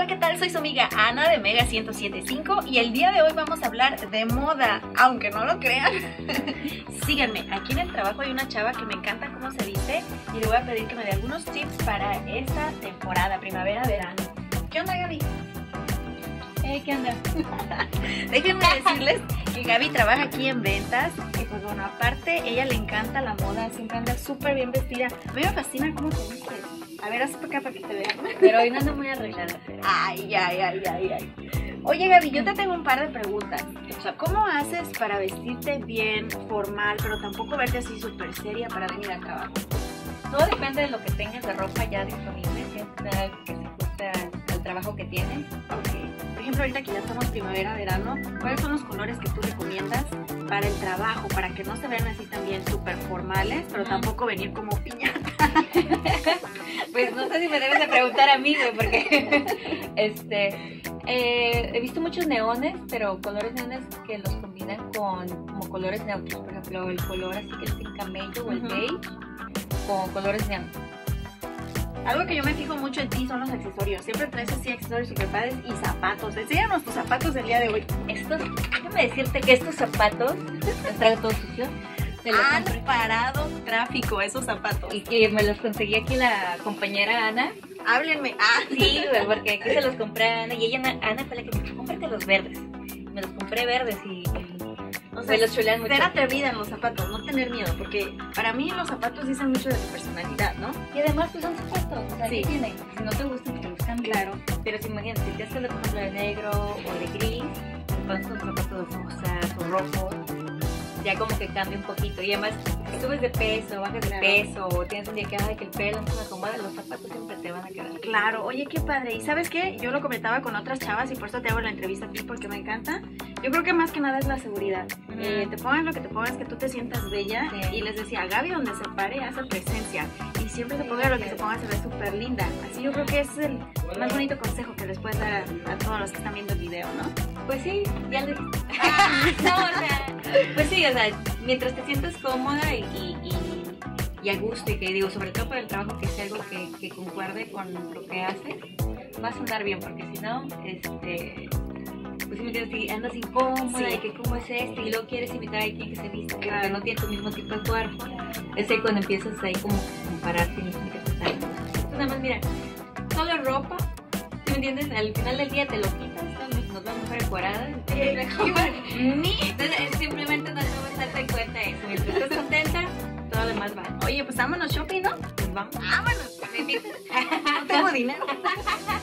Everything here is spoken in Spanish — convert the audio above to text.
Hola, ¿qué tal? Soy su amiga Ana de Mega 107.5 y el día de hoy vamos a hablar de moda, aunque no lo crean. Síganme, aquí en el trabajo hay una chava que me encanta cómo se viste y le voy a pedir que me dé algunos tips para esta temporada, primavera-verano. ¿Qué onda, Gaby? ¿Qué onda? Déjenme decirles que Gaby trabaja aquí en ventas y pues bueno, aparte ella le encanta la moda, siempre anda súper bien vestida. A mí me fascina cómo te vistes. A ver, haz para acá para que te vean. Pero hoy no ando muy arreglada. Ay. Oye, Gaby, yo te tengo un par de preguntas. O sea, ¿cómo haces para vestirte bien, formal, pero tampoco verte así súper seria para venir al trabajo? Todo depende de lo que tengas de ropa ya disponible, siempre que se ajuste al trabajo que tienen. Okay. Por ejemplo, ahorita que ya estamos primavera-verano, ¿cuáles son los colores que tú recomiendas para el trabajo? Para que no se vean así también súper formales, pero tampoco venir como piñata. Pues no sé si me debes de preguntar a mí, güey, porque he visto muchos neones, pero colores neones que los combinan con como colores neutros. Por ejemplo, el color así que es el camello o el beige con colores neón. Algo que yo me fijo mucho en ti son los accesorios. Siempre traes así accesorios super padres y zapatos. Enséñanos tus zapatos del día de hoy. Déjame decirte que estos zapatos, los traigo todos sucios. Han parado tráfico esos zapatos. Y que me los conseguí aquí la compañera Ana. Háblenme. Sí, güey, porque aquí se los compré a Ana y ella, Ana fue la que me dijo, cómprate los verdes. Me los compré verdes y o sea, me los chulean mucho. Ser atrevida en los zapatos, no tener miedo, porque para mí los zapatos dicen mucho de tu personalidad, ¿no? Y además pues son zapatos, o sea, sí. ¿qué tienen? Si no te gustan, pues te los cambian. Claro. Pero si imagínate, si te haces por ejemplo de negro o de gris, vas con zapatos rosas o rojos, ya como que cambia un poquito. Y además, si subes de peso, bajas de peso, o tienes un día que el pelo no se me acomoda, los zapatos siempre te van a quedar. Claro, oye, qué padre. ¿Y sabes qué? Yo lo comentaba con otras chavas y por eso te hago la entrevista a ti, porque me encanta. Yo creo que más que nada es la seguridad. Te pongas lo que te pongas, que tú te sientas bella. Sí. Y les decía, Gaby donde se pare hace presencia. Y siempre se ponga lo que se ponga, se ve súper linda. Así yo creo que ese es el más bonito consejo que les puedes dar a todos los que están viendo el video, ¿no? Pues sí, ya lo dijiste. No, o sea, pues sí, o sea, mientras te sientas cómoda y a gusto, y que digo, sobre todo para el trabajo, que sea algo que concuerde con lo que haces, vas a andar bien, porque si no, pues si andas incómoda, y que cómo es y luego quieres invitar a alguien que se viste, pero que no tiene tu mismo tipo de cuerpo, es ahí cuando empiezas ahí como a compararte y no que te salen. Entonces nada más, mira, solo ropa, ¿sí me entiendes? Al final del día te lo quitas, nos vamos a ver encuadradas, entonces simplemente no debes darte cuenta de eso. Mientras estés contenta, todo lo demás va. Oye, pues vámonos shopping, ¿no? Pues vamos. Vámonos. No tengo dinero.